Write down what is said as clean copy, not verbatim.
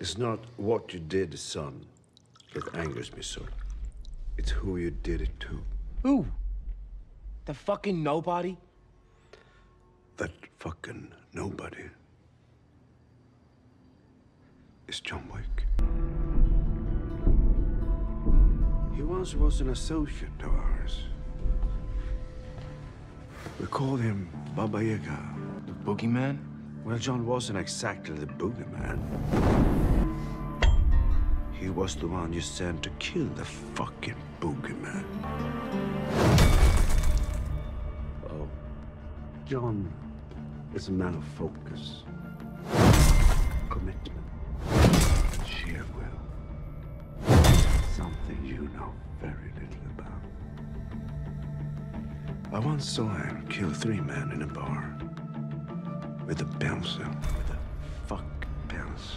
It's not what you did, son, that angers me so. It's who you did it to. Who? The fucking nobody? That fucking nobody is John Wick. He once was an associate of ours. We called him Baba Yaga. The boogeyman? Well, John wasn't exactly the boogeyman. He was the one you sent to kill the fucking boogeyman. Oh, John is a man of focus, commitment, sheer will. Something you know very little about. I once saw him kill 3 men in a bar with a pencil.